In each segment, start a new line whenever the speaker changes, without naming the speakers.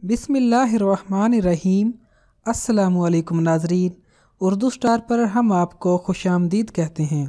बिस्मिल्लाहिर्रहमानिर्रहीम। अस्सलामुअलैकुम नाज़रीन, उर्दू स्टार पर हम आपको खुशामदीद कहते हैं।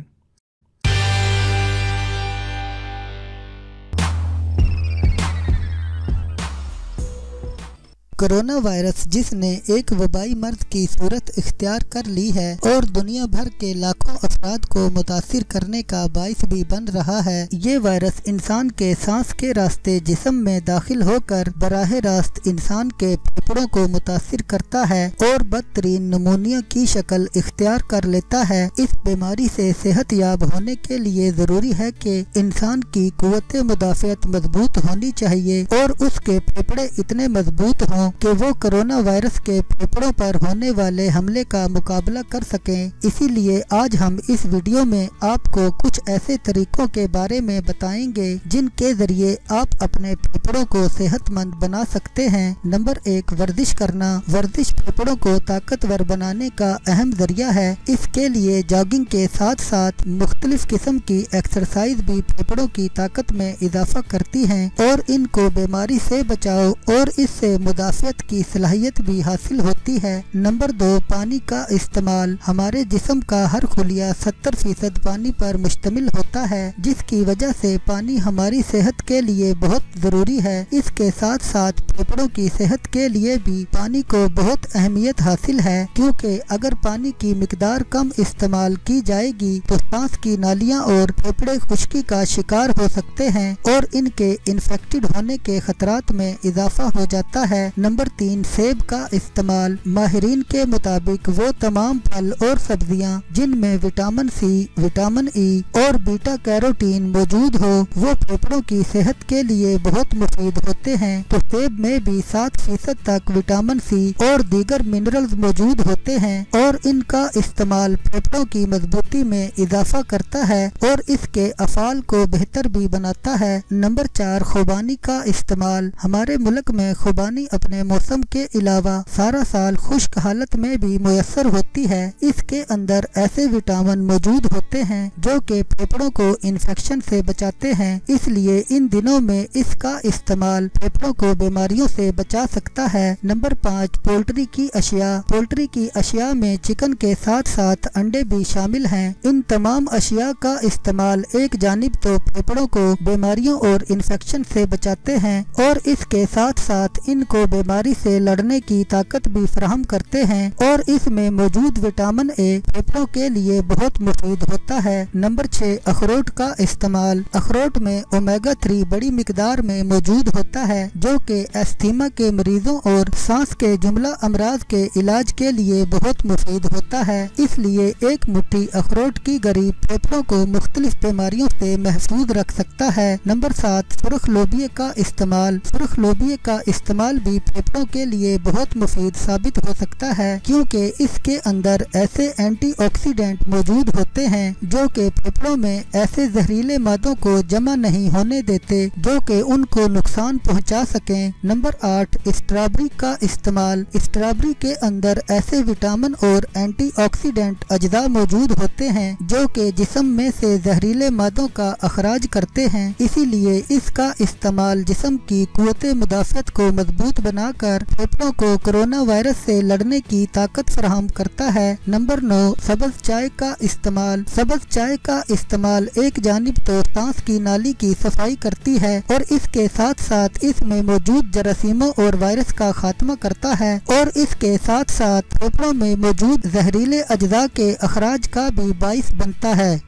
कोरोना वायरस जिसने एक वबाई मर्ज की सूरत इख्तियार कर ली है और दुनिया भर के लाखों अफराद को मुतासिर करने का बाइस भी बन रहा है। ये वायरस इंसान के सांस के रास्ते जिस्म में दाखिल होकर बराह रास्त इंसान के फेफड़ों को मुतासिर करता है और बदतरीन नमूनिया की शक्ल इख्तियार कर लेता है। इस बीमारी से सेहत याब होने के लिए जरूरी है कि इंसान की कुव्वत मुदाफ़ियत मजबूत होनी चाहिए और उसके फेफड़े इतने मजबूत हों कि वो कोरोना वायरस के फेफड़ों पर होने वाले हमले का मुकाबला कर सकें। इसीलिए आज हम इस वीडियो में आपको कुछ ऐसे तरीकों के बारे में बताएंगे जिनके जरिए आप अपने फेफड़ों को सेहतमंद बना सकते हैं। नंबर 1, वर्जिश करना। वर्जिश फेफड़ों को ताकतवर बनाने का अहम जरिया है। इसके लिए जॉगिंग के साथ साथ मुख्तलिफ किस्म की एक्सरसाइज भी फेफड़ों की ताकत में इजाफा करती हैं और इनको बीमारी से बचाव और इससे मुदाफ़ियत की सलाहियत भी हासिल होती है। नंबर 2, पानी का इस्तेमाल। हमारे जिस्म का हर खुलिया 70% पानी पर मुश्तमिल होता है, जिसकी वजह से पानी हमारी सेहत के लिए बहुत जरूरी है। इसके साथ साथ फेफड़ों की सेहत के लिए भी पानी को बहुत अहमियत हासिल है, क्योंकि अगर पानी की मिकदार कम इस्तेमाल की जाएगी तो सांस की नालियां और फेफड़े खुश्की का शिकार हो सकते हैं और इनके इन्फेक्टेड होने के खतरात में इजाफा हो जाता है। नंबर 3, सेब का इस्तेमाल। माहिरीन के मुताबिक वो तमाम फल और सब्जियां जिनमें विटामिन सी, विटामिन ई और बीटा कैरोटीन मौजूद हो वो फेफड़ों की सेहत के लिए बहुत मुफीद होते हैं। तो सेब में भी 7% तक विटामिन सी और दीगर मिनरल्स मौजूद होते हैं और इनका इस्तेमाल फेफड़ों की मजबूती में इजाफा करता है और इसके अफ़ाल को बेहतर भी बनाता है। नंबर 4, खुबानी का इस्तेमाल। हमारे मुल्क में खुबानी अपने मौसम के अलावा सारा साल खुश्क हालत में भी मुयस्सर होती है। इसके अंदर ऐसे विटामिन मौजूद होते हैं जो कि फेफड़ों को इन्फेक्शन से बचाते हैं, इसलिए इन दिनों में इसका इस्तेमाल फेफड़ों को बीमारियों से बचा सकता है। नंबर 5, पोल्ट्री की अशिया। पोल्ट्री की अशिया में चिकन के साथ साथ अंडे भी शामिल हैं। इन तमाम अशिया का इस्तेमाल एक जानिब तो फेफड़ों को बीमारियों और इन्फेक्शन से बचाते हैं और इसके साथ साथ इनको बीमारी से लड़ने की ताकत भी फराहम करते हैं और इसमें मौजूद विटामिन ए फेफड़ों के लिए बहुत मुफीद होता है। नंबर 6, अखरोट का इस्तेमाल। अखरोट में ओमेगा 3 बड़ी मिकदार में मौजूद होता है जो कि एस्थीमा के मरीजों और सांस के जुमला अमराज के इलाज के लिए बहुत मुफीद होता है। इसलिए एक मुट्ठी अखरोट की गरी फेफड़ों को मुख्तलिफ बीमारियों से महफूज रख सकता है। नंबर 7, सुर्ख लोबिया का इस्तेमाल। सुर्ख लोबिया का इस्तेमाल भी फेफड़ों के लिए बहुत मुफीद साबित हो सकता है, क्योंकि इसके अंदर ऐसे एंटीऑक्सीडेंट मौजूद होते हैं जो कि फेफड़ों में ऐसे जहरीले मादों को जमा नहीं होने देते जो कि उनको नुकसान पहुंचा सकें। नंबर 8, स्ट्रॉबेरी का इस्तेमाल। स्ट्रॉबेरी के अंदर ऐसे विटामिन और एंटीऑक्सीडेंट अज्जा मौजूद होते हैं जो कि जिस्म में से जहरीले मादों का अखराज करते हैं, इसीलिए इसका इस्तेमाल जिस्म की कुव्वत मुदाफ़ियत को मजबूत बनाकर फेफड़ों को कोरोना वायरस से लड़ने की ताकत फराहम करता है। नंबर 9, सब्ज चाय का इस्तेमाल। सब्ज चाय का इस्तेमाल एक जानिब तो सांस की नाली की सफाई करती है और इसके साथ साथ इसमें मौजूद जरासीमों और वायरस का खात्मा करता है और इसके साथ साथ फेफड़ों में मौजूद जहरीले अज्जा के अखराज का भी बाइस बनता है।